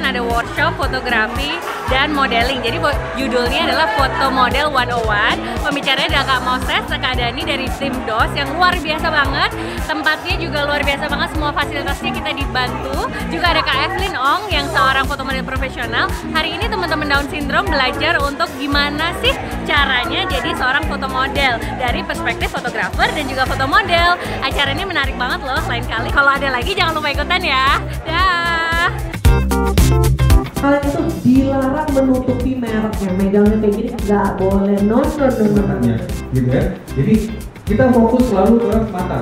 ada workshop fotografi dan modeling. Jadi judulnya adalah Foto Model 101. Pembicaranya adalah Kak Moses, Kak Dani dari tim DOS yang luar biasa banget. Tempatnya juga luar biasa banget, semua fasilitasnya kita dibantu. Juga ada Kak Evelyn Ong yang seorang foto model profesional. Hari ini teman-teman Down Syndrome belajar untuk gimana sih caranya jadi seorang foto model dari perspektif fotografer dan juga foto model. Acara ini menarik banget loh, lain kali kalau ada lagi jangan lupa ikutan ya. Dah. Kalian itu dilarang menutupi mereknya, megangnya kayak gini nggak boleh, no. Gitu ya. Jadi kita fokus selalu ke mata.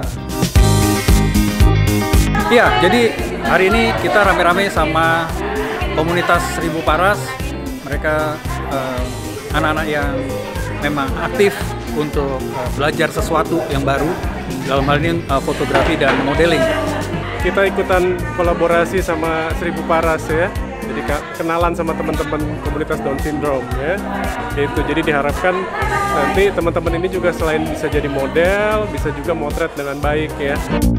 Iya, jadi hari ini kita rame-rame sama komunitas 1000 Paras. Mereka anak-anak yang memang aktif untuk belajar sesuatu yang baru, dalam hal ini fotografi dan modeling. Kita ikutan kolaborasi sama 1000 Paras ya, jadi kenalan sama teman-teman komunitas Down Syndrome ya. Itu jadi diharapkan nanti teman-teman ini juga selain bisa jadi model, bisa juga motret dengan baik ya.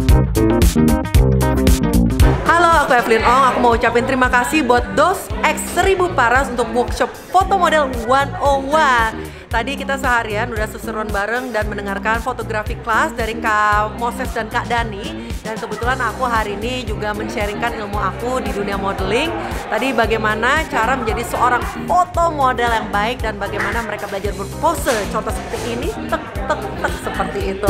Halo, aku Evelyn Ong. Aku mau ucapin terima kasih buat DOS X 1000 Paras untuk workshop foto model 101. Tadi kita seharian udah seseruan bareng dan mendengarkan fotografi kelas dari Kak Moses dan Kak Dani. Dan kebetulan aku hari ini juga men-sharingkan ilmu aku di dunia modeling. Tadi bagaimana cara menjadi seorang foto model yang baik dan bagaimana mereka belajar berpose. Contoh seperti ini, tek tek tek seperti itu.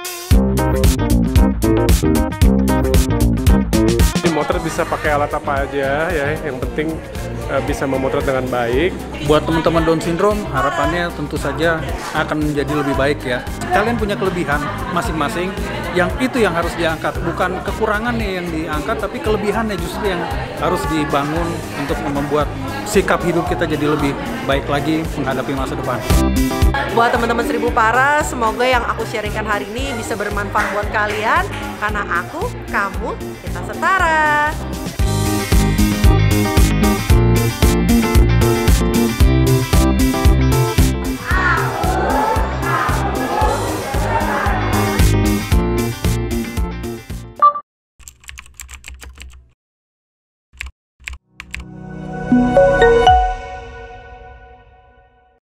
Motret bisa pakai alat apa aja ya, yang penting bisa memotret dengan baik. Buat teman-teman Down Syndrome, harapannya tentu saja akan menjadi lebih baik ya. Kalian punya kelebihan masing-masing, yang itu yang harus diangkat. Bukan kekurangannya yang diangkat, tapi kelebihannya justru yang harus dibangun untuk membuat sikap hidup kita jadi lebih baik lagi menghadapi masa depan. Buat teman-teman 1000 Paras, semoga yang aku sharingkan hari ini bisa bermanfaat buat kalian. Karena aku, kamu, kita setara.